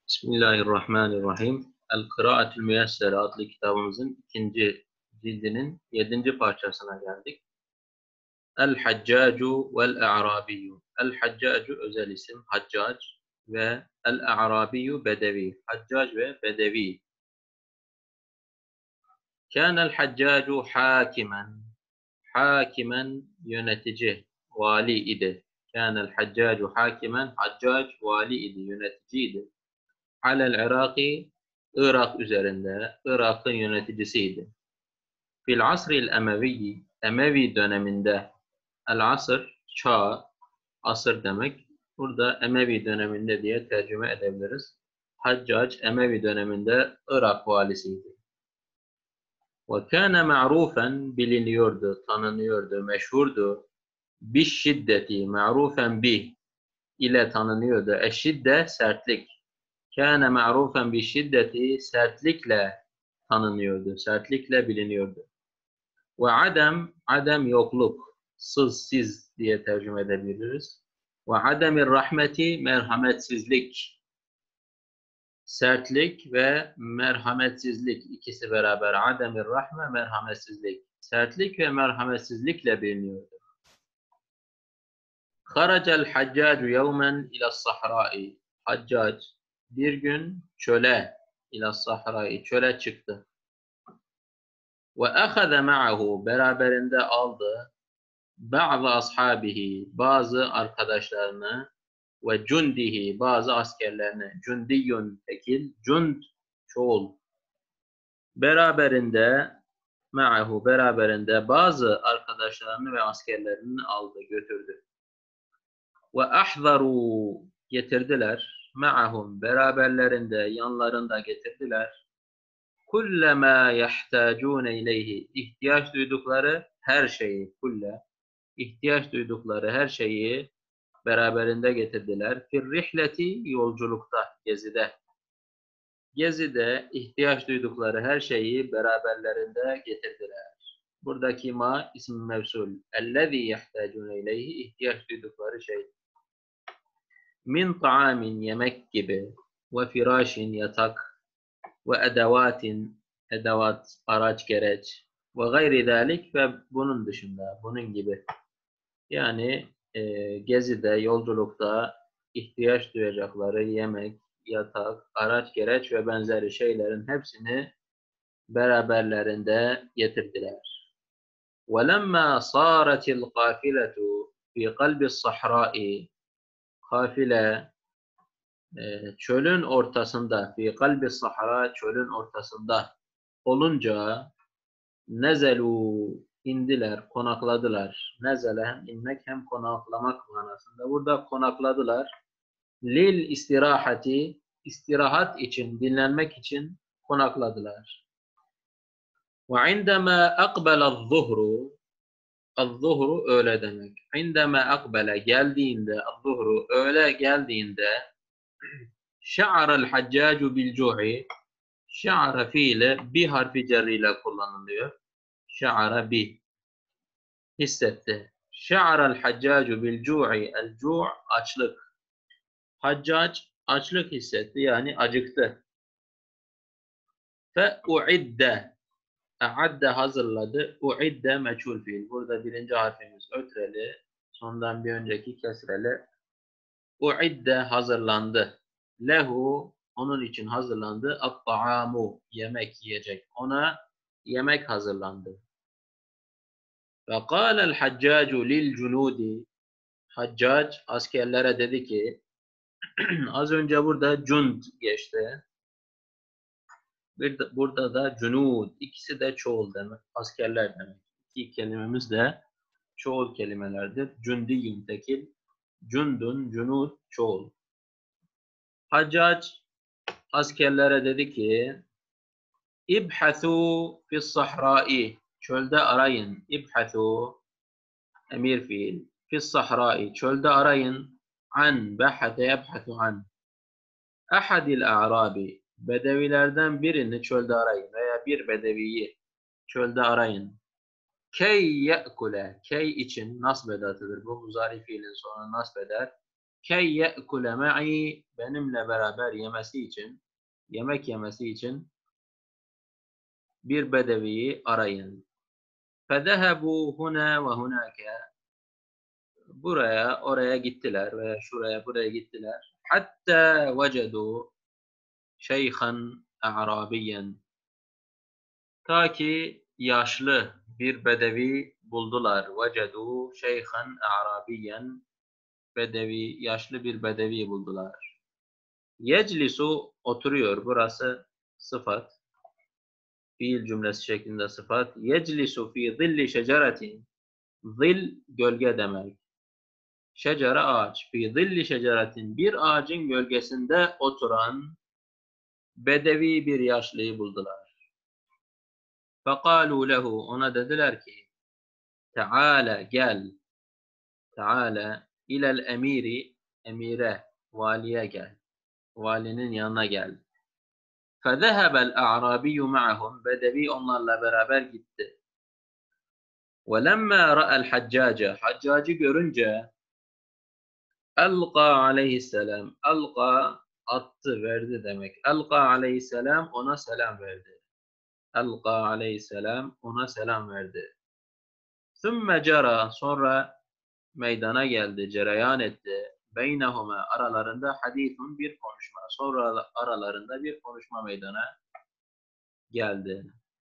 Bismillahirrahmanirrahim. El-Kıraatül Müyessere adlı kitabımızın ikinci cildinin 7. parçasına geldik. El-Haccacu vel-A'rabiyyü. El-Haccacu özel isim, Haccac ve El-A'rabiyyü bedevi. Haccac ve bedevi. Kânel Haccacu hakimen. Hakimen yönetici, vali idi. Kânel Haccacu hakimen. Haccac vali idi, yöneticiydi. Alel Iraki, Irak üzerinde, Irak'ın yöneticisiydi. Fil asril emevi, Emevi döneminde, el asır, çağ, asır demek. Burada Emevi döneminde diye tercüme edebiliriz. Haccac Emevi döneminde Irak valisiydi. Ve kâne ma'rufen, biliniyordu, tanınıyordu, meşhurdu. Biş şiddeti, ma'rufen bih ile tanınıyordu. Eşşidde, sertlik. Kâne ma'rufen bi şiddeti, sertlikle tanınıyordu, sertlikle biliniyordu. Ve adem yokluk, siz diye tercüme edebiliriz. Ve ademir rahmeti, merhametsizlik. Sertlik ve merhametsizlik ikisi beraber. Ademir rahme, merhametsizlik. Sertlik ve merhametsizlikle biliniyordu. Haracel haccacu yevmen ila sahrai. Haccac bir gün çöle, ila sahrai, çöle çıktı. Ve ahaza ma'ahu, beraberinde aldı, bazı ashabihi, bazı arkadaşlarını, ve cundihi, bazı askerlerini. Cundiyun tekil, cund çoğul. Beraberinde, ma'ahu, beraberinde bazı arkadaşlarını ve askerlerini aldı, götürdü. Ve ahzaru, getirdiler. Ma'ahum, beraberlerinde, yanlarında getirdiler. Kullema yahtacune ileyhi, ihtiyaç duydukları her şeyi, ihtiyaç duydukları her şeyi beraberinde getirdiler. Fir rihleti, yolculukta, gezide. Gezide ihtiyaç duydukları her şeyi beraberlerinde getirdiler. Buradaki ma ismi mevsul. Ellezî yahtacune ileyhi, ihtiyaç duydukları şey. Min ta'amin, yemek gibi, ve firâşin, yatak, ve edevatin, edevat, araç, gereç, ve gayri zâlik, ve bunun dışında, bunun gibi. Yani gezide, yolculukta ihtiyaç duyacakları yemek, yatak, araç, gereç ve benzeri şeylerin hepsini beraberlerinde getirdiler. وَلَمَّا صَارَتِ الْقَافِلَةُ فِي قَلْبِ الصَّحْرَاءِ, kafile çölün ortasında, fi kalbi sahra, çölün ortasında olunca, nezelu, indiler, konakladılar. Nezele hem inmek hem konaklamak manasında. Burada konakladılar. Lil istirahati, istirahat için, dinlenmek için konakladılar. Ve indema akbela zuhru, az-zuhru öğle demek. İndema akbele, geldiğinde, az-zuhru öğle geldiğinde, şa'arel haccacu bil cu'i, şa'ara fiili bi harfi cerriyle kullanılıyor. Şa'ara bi, hissetti. Şa'arel haccacu bil cu'i, el cu' açlık. Haccac açlık hissetti, yani acıktı. Fe uidde, a'adde hazırladı, uidde meçhul fiil. Burada birinci harfimiz ötreli, sondan bir önceki kesreli. Uidde hazırlandı. Lehu, onun için hazırlandı. At-ta'amu, yemek, yiyecek. Ona yemek hazırlandı. Ve kâlel haccacu lil cunudi, Haccac askerlere dedi ki, az önce burada cund geçti. Burada da cunud, ikisi de çoğul demek, askerler demek. İki kelimemiz de çoğul kelimelerdir. Cundiyun tekil, cundun, cunud çoğul. Haccac askerlere dedi ki, İbhathu fis sahrai, çölde arayın. İbhathu, emir fiil. Fis sahrai, çölde arayın. An, behate yebhathu an. Ahadil a'rabi, bedevilerden birini çölde arayın veya bir bedeviyi çölde arayın. Key ye'kule, key için nasb edatıdır. Bu muzari fiilin sonuna nasb eder. Key ye'kule ma'i, benimle beraber yemesi için, yemek yemesi için bir bedeviyi arayın. Fedehebu huna ve hunake, buraya oraya gittiler veya şuraya buraya gittiler. Hatta vecedu şeyhan a'rabiyen, ta ki yaşlı bir bedevi buldular. Vecedu şeyhan a'rabiyen, bedevi, yaşlı bir bedevi buldular. Yeclisu, oturuyor. Burası sıfat. Fiil cümlesi şeklinde sıfat. Yeclisu fi zilli şeceretin. Zil, gölge demek. Şecere, ağaç. Fi zilli şeceretin, bir ağacın gölgesinde oturan bedevi bir yaşlıyı buldular. Fekalu lehu, ona dediler ki, Teala, gel. Teala ilel emiri, emire, valiye gel. Valinin yanına gel. فَذَهَبَ الْاَعْرَابِيُّ مَعَهُمْ, bedevi onlarla beraber gitti. وَلَمَّا رَأَى الْحَجَّاجَ, Haccacı görünce, أَلْقَى aleyhisselam, alqa, attı, verdi demek. أَلْقَى aleyhisselam, ona selam verdi. أَلْقَى aleyhisselam, ona selam verdi. ثُمَّ جَرَى, sonra meydana geldi, cereyan etti. Beynehuma, aralarında hadithun, bir konuşma. Sonra aralarında bir konuşma meydana geldi.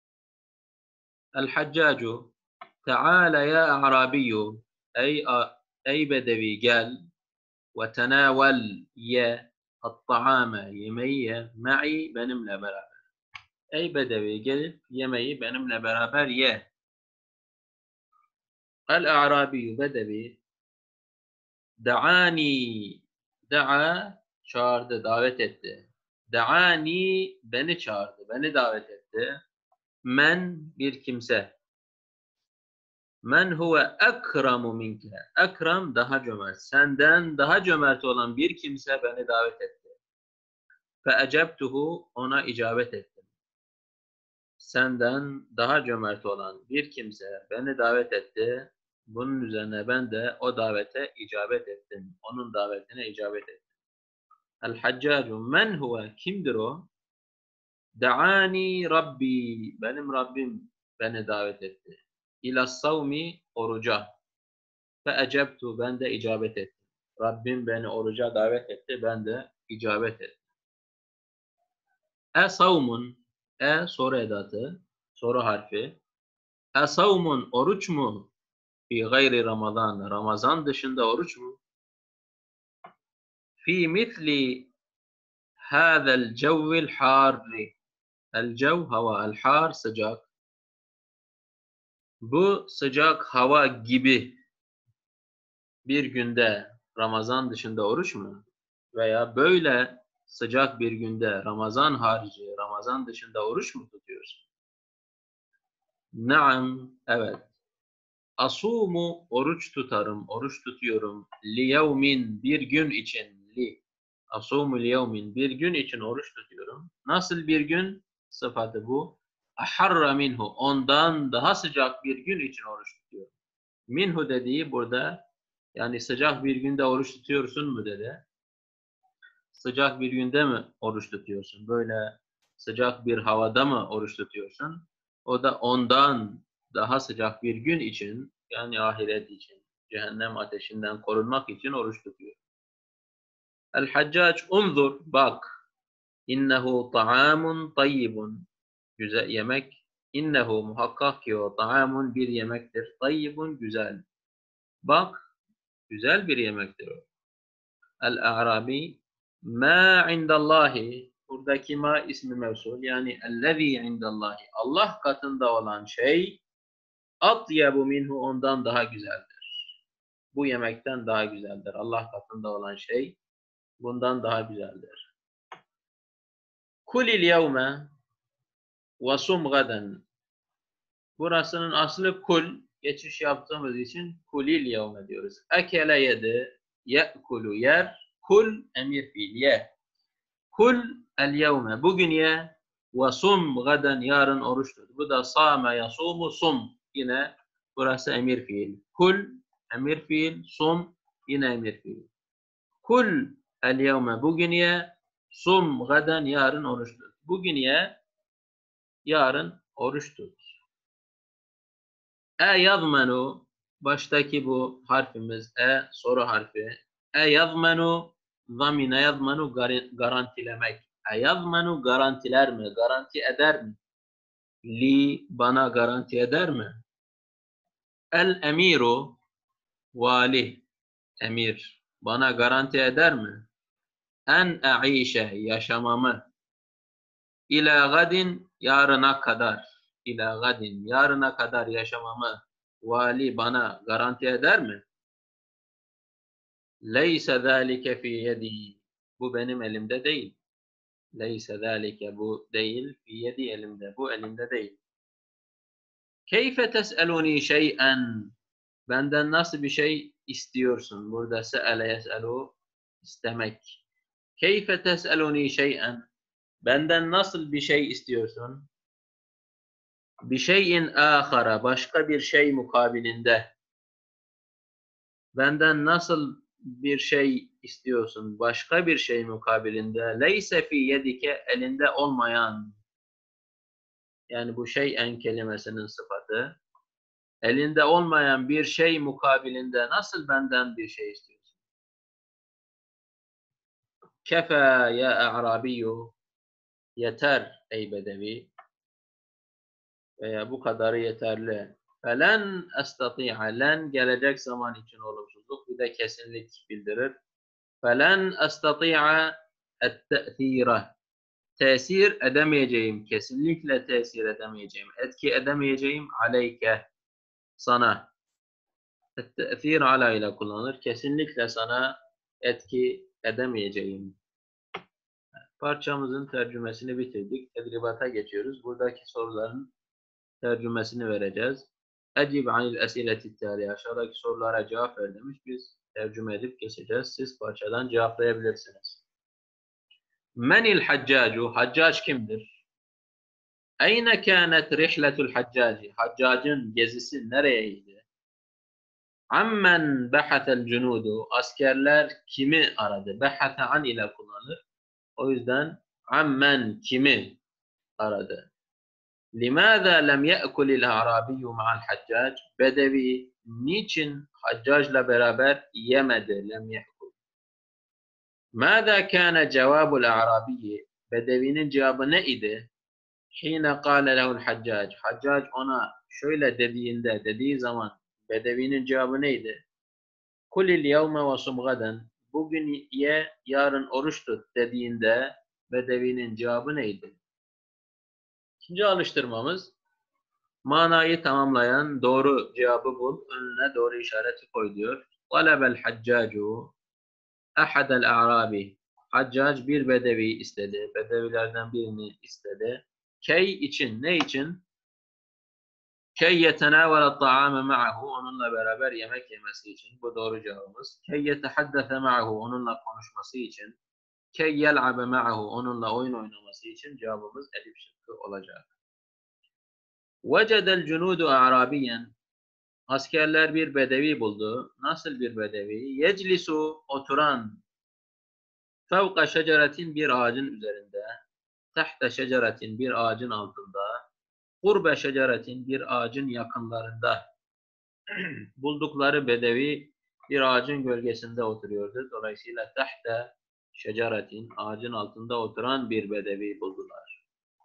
El-Haccacu, Teala ya A'rabiyyu, ey bedevi gel, ve tenavel, ye, at-ta'ame, yemeği ye, ma'i, benimle beraber. Ey bedevi, gelip yemeği benimle beraber ye. El-A'rabiyyu, bedevi, da'ani, da'a, çağırdı, davet etti. Da'ani, beni çağırdı, beni davet etti. Men, bir kimse. Men huve ekramu minke. Ekram, daha cömert. Senden daha cömert olan bir kimse beni davet etti. Feecebtuhu, ona icabet ettim. Senden daha cömert olan bir kimse beni davet etti. Bunun üzerine ben de o davete icabet ettim. Onun davetine icabet ettim. El-Haccacu, men huve, kimdir o? Da'ani Rabbi, benim Rabbim beni davet etti. İlas savmi, oruca. Feecebtu, ben de icabet ettim. Rabbim beni oruca davet etti, ben de icabet ettim. Savmun, soru edatı, soru harfi. Savmun, oruç mu? Fi gayri Ramazan, Ramazan dışında oruç mu? Fi misli hâzel cevvil harri. El cev, hava, el har, sıcak. Bu sıcak hava gibi bir günde Ramazan dışında oruç mu? Veya böyle sıcak bir günde Ramazan harici, Ramazan dışında oruç mu tutuyorsun? Naam, evet. Asumu, oruç tutarım, oruç tutuyorum. Li yevmin, bir gün için. Li. Asumu li yevmin, bir gün için oruç tutuyorum. Nasıl bir gün? Sıfatı bu. Aharra minhu, ondan daha sıcak bir gün için oruç tutuyorum. Minhu dediği burada, yani sıcak bir günde oruç tutuyorsun mu dedi. Sıcak bir günde mi oruç tutuyorsun? Böyle sıcak bir havada mı oruç tutuyorsun? O da ondan daha sıcak bir gün için, yani ahiret için, cehennem ateşinden korunmak için oruç tutuyor. El-Haccac, unzur, bak. İnnehu ta'amun tayyibun. Güzel yemek. İnnehu, muhakkak ki o, ta'amun, bir yemektir. Tayyibun, güzel. Bak, güzel bir yemektir o. El-A'rabi, ma indallahi, buradaki ma ismi mevsul, yani ellezî indallahi, Allah katında olan şey, atyebu minhu, ondan daha güzeldir. Bu yemekten daha güzeldir. Allah katında olan şey bundan daha güzeldir. Kulil yevme ve sum gaden. Burasının aslı kul. Geçiş yaptığımız için kulil yevme diyoruz. Ekele yedi, ye'kulu yer, kul emir fiil, ye. Kul el yevme, bugün ye, ve sum gaden, yarın oruç tut. Bu da sâme yasumu sum. Yine burası emir fiil. Kul emir fiil, sum yine emir fiil. Kul el yevme, bugün ye, sum gaden, yarın oruç tut. Bugün ye, yarın oruç tut. Yazmenu, baştaki bu harfimiz soru harfi. Yazmenu, zamine yazmenu, garantilemek. Yazmenu, garantiler mi? Garanti eder mi? Li, bana garanti eder mi? El emiru, vali, emir, bana garanti eder mi? En e'işe, yaşamamı. İlâ gadin, yarına kadar. İlâ gadin, yarına kadar yaşamamı vali bana garanti eder mi? Leyse zâlike fî yedî, bu benim elimde değil. Leyse zâlike, bu değil. Fî yedî, elimde. Bu elimde değil. Keyfe tes'elûnî şey'en, benden nasıl bir şey istiyorsun? Burada se'ele yes'elû, istemek. Keyfe tes'elûnî şey'en, benden nasıl bir şey istiyorsun? Bir şeyin âhara, başka bir şey mukabilinde. Benden nasıl bir şey istiyorsun? Başka bir şey mukabilinde. Leyse fî yedike, elinde olmayan. Yani bu şeyen kelimesinin sıfatı. Elinde olmayan bir şey mukabilinde nasıl benden bir şey istiyorsun? Kefe ya a'rabiyyü, yeter ey bedevi, veya bu kadarı yeterli. Felen estati'a, len gelecek zaman için olumsuzluk, bir de kesinlik bildirir. Felen estati'a et-te'thire, tesir edemeyeceğim, kesinlikle tesir edemeyeceğim, etki edemeyeceğim, aleyke, sana. Et-te'thir ala ile kullanılır. Kesinlikle sana etki edemeyeceğim. Parçamızın tercümesini bitirdik. Tedribata geçiyoruz. Buradaki soruların tercümesini vereceğiz. Ecib anil esileti tali, aşağıdaki sorulara cevap ver demiş. Biz tercüme edip geçeceğiz. Siz parçadan cevaplayabilirsiniz. Menil haccacu, haccac kimdir? Eyne kânet rihletul haccaci, haccacın gezisi nereyeydi? Ammen behatel cunudu, askerler kimi aradı? Behate an ile kullanılır. O yüzden ammen, kimi aradı? Limâzâ lem ye'kulil a'rabiyyü ma'al haccac, bedevi niçin haccacla beraber yemedi? Lem ye'kul. Mâzâ kâne cevâbul a'rabiyyi, bedevinin cevabı ne idi? Hine kâle lehul haccac, haccac ona şöyle dediği zaman bedevinin cevabı neydi? Kulil yevme ve sum gaden, bugün ye, yarın oruç tut dediğinde bedevinin cevabı neydi? İkinci alıştırmamız, manayı tamamlayan doğru cevabı bul, önüne doğru işareti koy diyor. Talebel haccacu ahadel a'rabi, haccac bir bedevi istedi, bedevilerden birini istedi. Key için, ne için? Key yetenâvele ta'ame ma'ahu, onunla beraber yemek yemesi için. Bu doğru cevabımız. Key yetehaddese ma'ahu, onunla konuşması için. Key yel'abe ma'ahu, onunla oyun oynaması için cevabımız elif şıkkı olacak. Vecedel cunudu a'rabiyen, askerler bir bedevi buldu. Nasıl bir bedevi? Yeclisu, oturan. Fevka şeceretin, bir ağacın üzerinde. Tahte şeceretin, bir ağacın altında. Kurbe şeceretin, bir ağacın yakınlarında. Buldukları bedevi bir ağacın gölgesinde oturuyordu. Dolayısıyla tahte şeceretin, ağacın altında oturan bir bedevi buldular.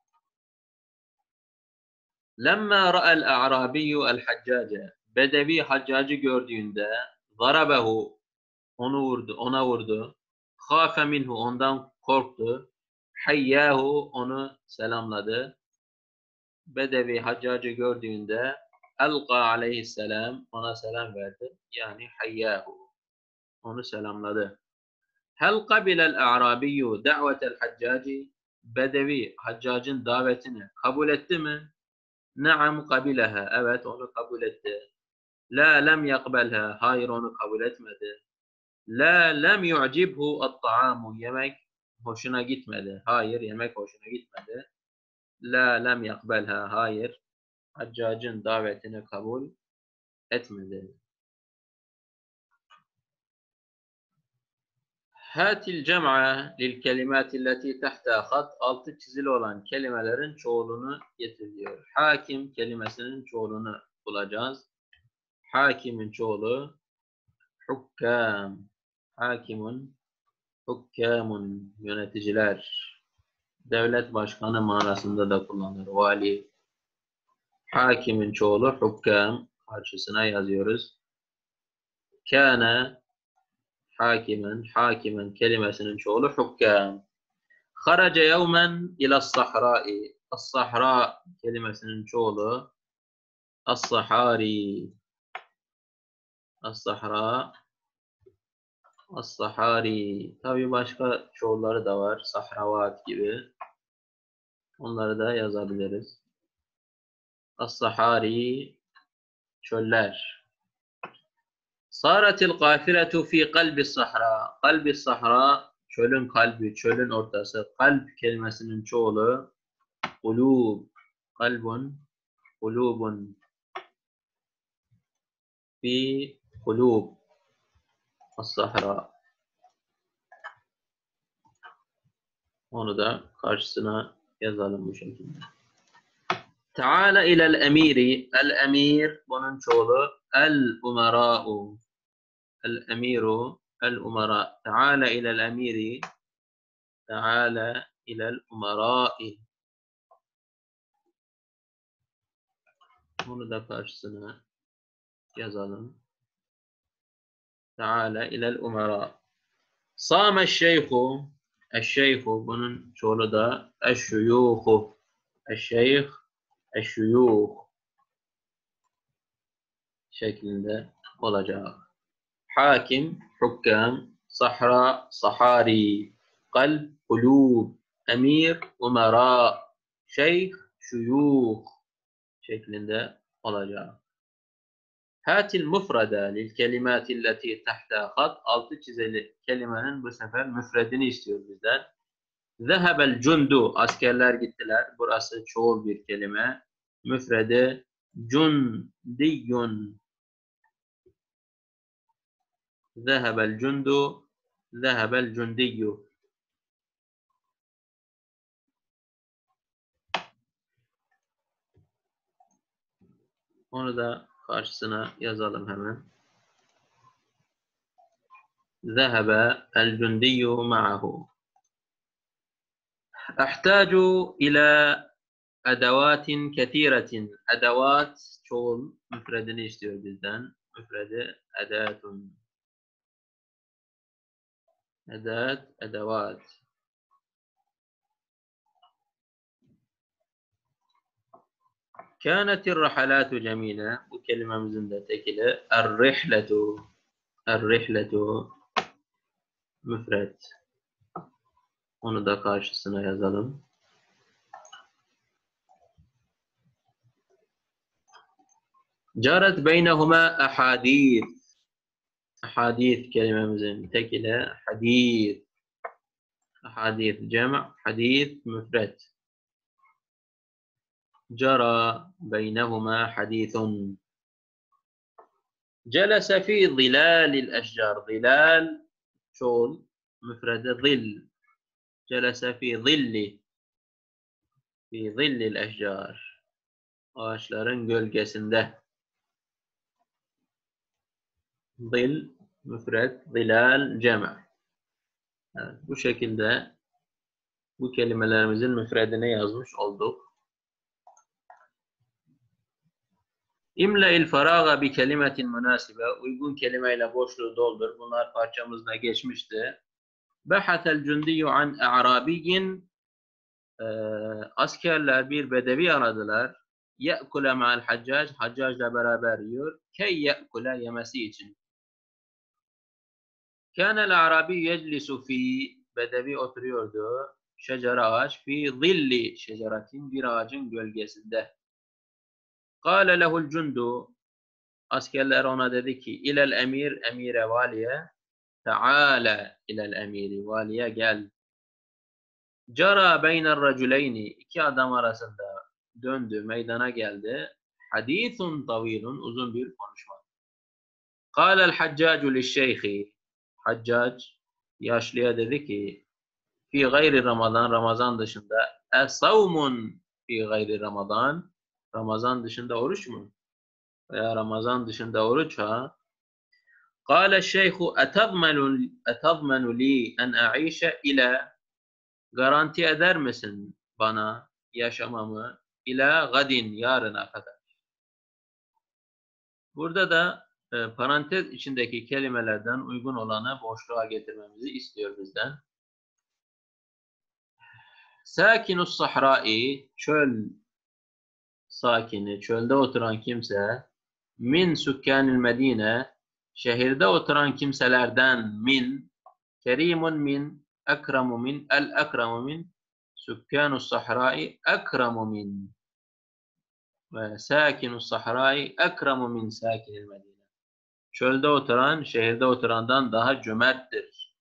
Lemma ra'el a'rabiyyu el haccace, bedevi haccacı gördüğünde zarabehu, ona vurdu. Khafe minhu, ondan korktu. Hayyahu, onu selamladı. Bedevi haccacı gördüğünde elqa aleyhisselam, ona selam verdi. Yani hayyahu, onu selamladı. Hel kabilel a'rabiyyu da'vetel haccaci, bedevi haccacın davetini kabul etti mi? Naam kabileha, evet onu kabul etti. La lem yakbelha, hayır onu kabul etmedi. La lem yu'cibhu at-ta'amu, yemek hoşuna gitmedi. Hayır, yemek hoşuna gitmedi. La lem yakbelha, hayır haccacın davetini kabul etmedi. Hatil cem'a lil kelimati leti tahta hat, altı çizili olan kelimelerin çoğulunu getir diyor. Hakim kelimesinin çoğulunu bulacağız. Hakimin çoğulu hukkam. Hakimun, hukkamun, yöneticiler. Devlet başkanı manasında da kullanılır. Vali. Hakimin çoğulu hukkam. Karşısına yazıyoruz. Kâne hakimen, hakimen kelimesinin çoğulu hukkam. Haraca yevmen ilas sahrai. As-sahra kelimesinin çoğulu as-sahari. As-sahra, as-sahari. Tabii başka çoğulları da var. Sahravat gibi. Onları da yazabiliriz. As-sahari, çöller. Saratil gâfiletu fi kalbi sahra. Kalbi sahra, çölün kalbi, çölün ortası. Kalp kelimesinin çoğulu kulub. Kalbun, kulubun. Fi kulub as-sahra. Onu da karşısına yazalım bu şekilde. Teala ilel emiri. El emir bunun çoğulu el umara'u. El emiru el umara. Teala ilel emiri. Teala ilel umara'i. Bunu da karşısına yazalım. Teala ilel umara. Sâme şeyhu. Eşşeyhu bunun çoğulu da eşşuyuhu. Eşşeyh, eşşuyuh şeklinde olacak. Hakim, hukkam, sahra, sahari, kalp, kulub, emir, umara, şeyh, şuyuh şeklinde olacak. Hatil mufrada lil kelimati leti tahta hat, altı çizili kelimenin bu sefer müfredini istiyor bizden. Zehebel cundu, askerler gittiler. Burası çoğul bir kelime. Müfredi cundiyun. Zehebel cundu, zehebel cundiyyu. Onu da karşısına yazalım hemen. Zehebe el cundiyyu ma'ahu. Ahtaju ila edevatin ketiretin. Edevat çoğul müfredini istiyor bizden. Müfredi edatun. Edat, edevat. Kânetir rahalâtu cemîle. Bu kelimemizin de tekili. Er-rihletu. Er-rihletu. Müfred. Onu da karşısına yazalım. Caret beynehuma ahadith. Ahadith kelimemizin tekili hadith. Ahadith cem', hadith müfred. Cara beynehuma hadithun. Celese fi zilalil eşcar. Zilal çoğul müfredi zil. Celese fi zilli. Fi zillil eşcar. Ağaçların gölgesinde. Zil müfred, zilal cem'. Evet, bu şekilde bu kelimelerimizin müfredini yazmış olduk. İmle'il faraga bi kelimetin münasibe. Uygun kelimeyle boşluğu doldur. Bunlar parçamızda geçmişti. Behatel cündiyyu an a'rabiyyin. Askerler bir bedevi aradılar. Ye'kule ma'al haccac. Haccacla beraber yiyor. Key ye'kule yemesi için. Kânel a'rabi yeclisu fi. Bedevi oturuyordu. Şecere ağaç. Fi zilli şeceratin. Bir ağacın gölgesinde. Kâle lehul cundu. Askerler ona dedi ki ilel emir, emire valiye, teala ilel emiri, valiye gel. Cara beyner raculeyni, iki adam arasında döndü, meydana geldi. Hadithun tavilun, uzun bir konuşma. Kâlel haccacu lişşeyhi, haccac Yaşlıya dedi ki fi gayri Ramazan, Ramazan dışında savmun fi gayri Ramazan, Ramazan dışında oruç mu? Veya Ramazan dışında oruç ha? Kâle şeyhu etazmenu li en a'işe ile garanti eder misin bana yaşamamı ila gadin yarına kadar? Burada da parantez içindeki kelimelerden uygun olanı boşluğa getirmemizi istiyor bizden. Sakinus sahrai, çöl sakini, çölde oturan kimse, min sükkanil medine, şehirde oturan kimselerden min, kerimun min, ekramu min, el ekramu min, sükkanus sahrai ekramu min. Ve sakinus sahrai ekramu min sakinil medine. Çölde oturan, şehirde oturandan daha cömerttir.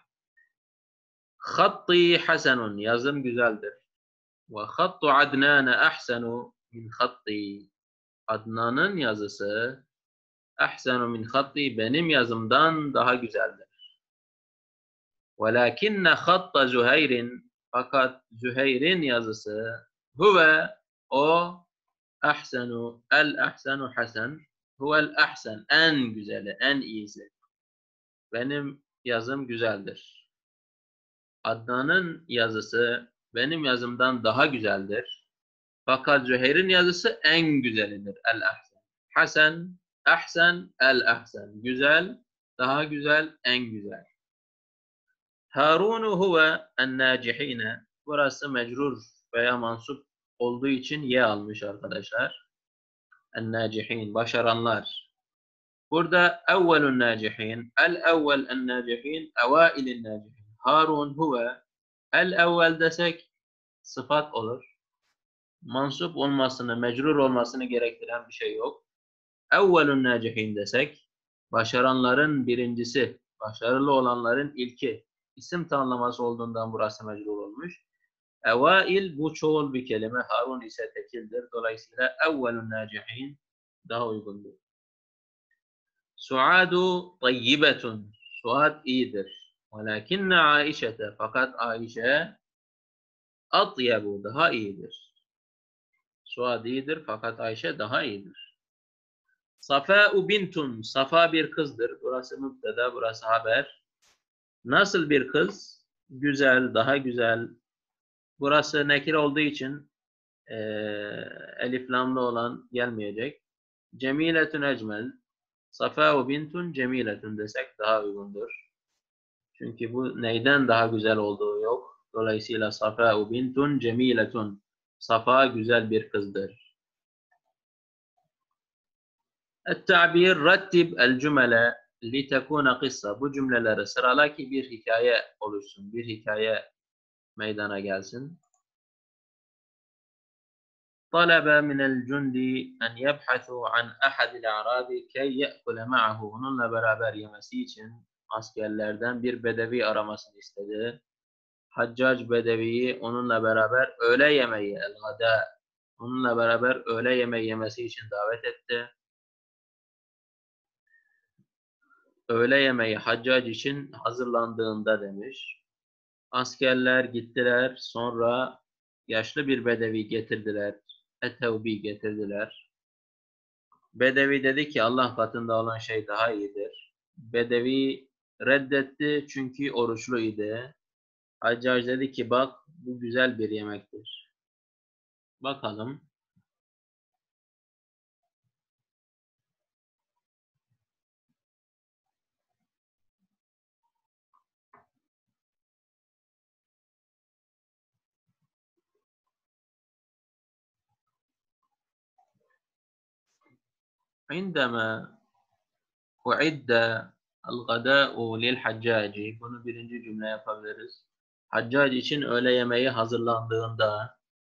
Hatti hasenun, yazım güzeldir. Ve hattu Adnane ahsenu min hatti. Adnan'ın yazısı ahsenu min hatti, benim yazımdan daha güzeldir. Velakinne hatta Züheyr'in, fakat Züheyr'in yazısı huve, o, ahsenu, el ahsenu hasen, huvel ahsen, en güzeli, en iyisi. Benim yazım güzeldir. Adnan'ın yazısı benim yazımdan daha güzeldir. Fakat Züheyr'in yazısı en güzelidir. El-ahsen. Hasen, ahsen, el-ahsen. Güzel, daha güzel, en güzel. Harunu huve en-nacihine. Burası mecrur veya mansup olduğu için ye almış arkadaşlar. En-nacihin, başaranlar. Burada evvelun nacihin, el-evvel en-nacihin, evailin nacihin. Harun huve, el-evvel desek sıfat olur. Mansup olmasını, mecrur olmasını gerektiren bir şey yok. Evvelun nacihin desek, başaranların birincisi, başarılı olanların ilki, isim tanımlaması olduğundan burası mecrur olmuş. Evail bu çoğul bir kelime, Harun ise tekildir. Dolayısıyla evvelun nacihin daha uygundur. Suadu tayyibetun, Suad iyidir. Velakinne Aişete, fakat Aişe atyebu, daha iyidir. Suad iyidir fakat Ayşe daha iyidir. Safa'u bintun, Safa bir kızdır. Burası mübteda, burası haber. Nasıl bir kız? Güzel, daha güzel. Burası nekir olduğu için elif lamlı olan gelmeyecek. Cemiletun ecmel. Safa'u bintun cemiletun desek daha uygundur. Çünkü bu neyden daha güzel olduğu yok. Dolayısıyla Safa'u bintun cemiletun. Safa güzel bir kızdır. التعبير رتب الجمل لتكون قصة. Bu cümleleri sırala ki bir hikaye oluşsun. Bir hikaye meydana gelsin. طلب من الجند أن يبحثوا عن أحد الأعراب كي يأكل معه. Onunla beraber yemesi için askerlerden bir bedevi aramasını istedi. Haccac bedeviyi onunla beraber öğle yemeği, el-gada, onunla beraber öğle yemeği yemesi için davet etti. Öğle yemeği Haccac için hazırlandığında demiş. Askerler gittiler, sonra yaşlı bir bedevi getirdiler. Etevbi getirdiler. Bedevi dedi ki Allah katında olan şey daha iyidir. Bedevi reddetti çünkü oruçlu idi. Haccac dedi ki bak bu güzel bir yemektir. Bakalım. عندما أعد الغداء للحجاج. Bunu birinci cümle yapabiliriz. Haccac için öğle yemeği hazırlandığında.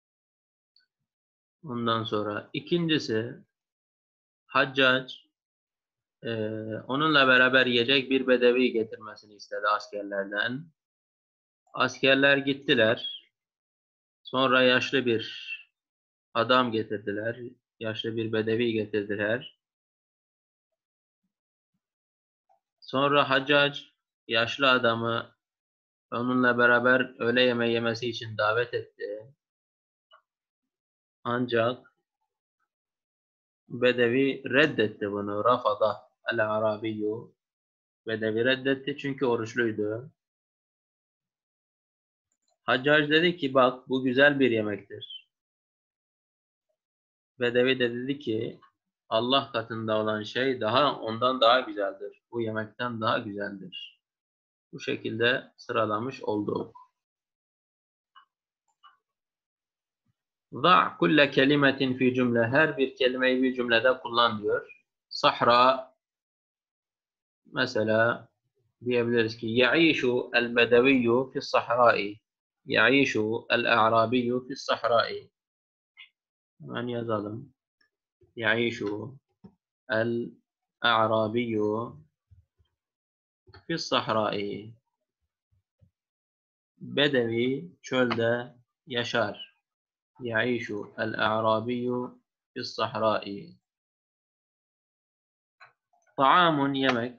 Ondan sonra ikincisi Haccac onunla beraber yiyecek bir bedevi getirmesini istedi askerlerden. Askerler gittiler. Sonra yaşlı bir adam getirdiler. Yaşlı bir bedevi getirdiler. Sonra Haccac yaşlı adamı onunla beraber öğle yemeği yemesi için davet etti. Ancak Bedevi reddetti bunu. Rafada el-Arabiyyu. Bedevi reddetti çünkü oruçluydu. Haccac dedi ki bak bu güzel bir yemektir. Bedevi de dedi ki Allah katında olan şey ondan daha güzeldir. Bu yemekten daha güzeldir. Bu şekilde sıralamış olduk. Da kulle kelimetin fi cümle. Her bir kelimeyi bir cümlede kullan diyor. Sahra mesela diyebiliriz ki yaişu el bedeviyyu fi sahrai. Yaişu el a'rabiyyu fi sahrai. Hemen yazalım. Yaişu el a'rabiyyu fi sahrai. Bedevi çölde yaşar. Yaişu el a'rabiyyu fi sahrai. Ta'amun yemek.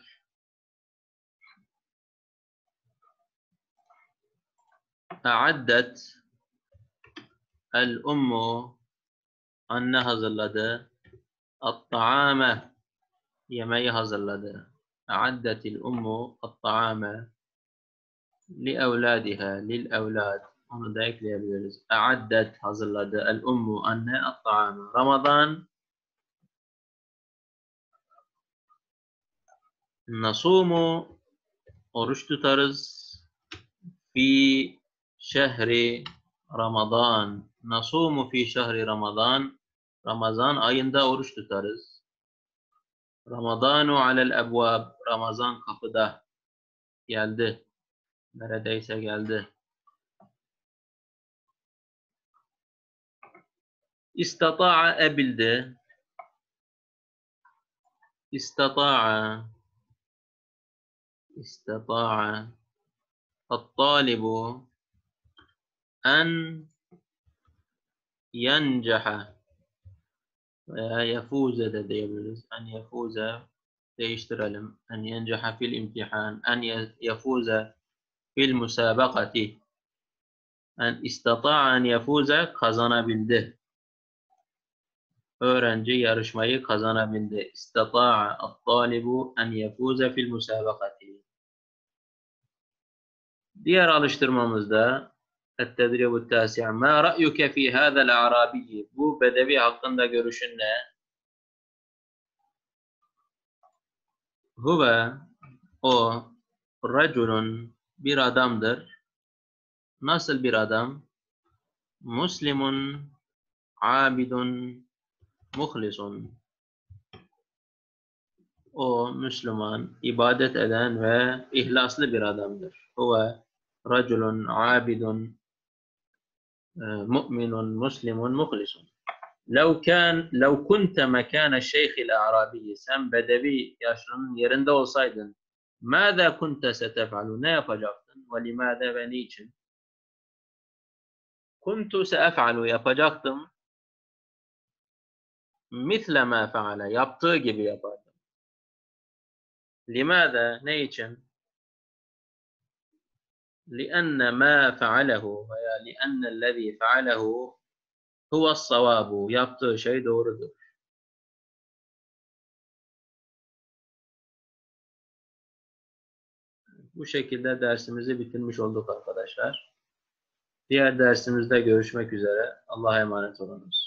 A'addet el-ummu anne hazırladı. At-ta'ame yemeği hazırladı. A'addetil ummu at-ta'ame li evladiha lil evlad. Onu da ekleyebiliriz. A'addet hazırladı. El-ummu anne at-ta'ame. Ramazan nasumu oruç tutarız. Fi şehri Ramazan. Nasumu fi şehri Ramazan. Ramazan ayında oruç tutarız. Ramazanu alel ebvab. Ramazan kapıda. Geldi. Neredeyse geldi. İstata'a ebildi. İstata'a. İstata'a. At-talibu en yenceha veya yefuze de diyebiliriz. En yefuze değiştirelim. En yenceha fil imtihan. En yefuze fil musabakati. En istata'a en yefuze kazanabildi. Öğrenci yarışmayı kazanabildi. İstata'a at-talibu en yefuze fil musabakati. Diğer alıştırmamızda التدريب التاسع ما رأيك في هذا الأعرابي bu bedevi hakkında görüşün ne? Huve o raculun bir adamdır. Nasıl bir adam? Muslimun abidun muhlisun. O Müslüman, ibadet eden ve ihlaslı bir adamdır. Huve raculun abidun mu'minun muslimun muhlisun. لو كنت مكان الشيخ الأعرابي sen bedevi yaşlının yerinde olsaydın ماذا كنت ستفعل ne yapacaktın ve limaذا ve niçin كنت سأفعل yapacaktım مثل ما فعل yaptığı gibi yapardım limaذا ne için لأن ما فعله veya لأن الذي فعله هو الصواب yaptığı şey doğrudur. Bu şekilde dersimizi bitirmiş olduk arkadaşlar. Diğer dersimizde görüşmek üzere. Allah'a emanet olunuz.